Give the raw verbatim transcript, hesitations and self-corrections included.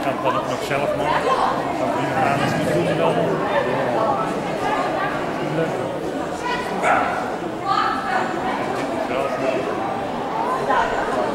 kan het dan ook nog zelf maken. Dan kun je gaan, als het niet goed dan. Leuk. Ja. Dit is wel.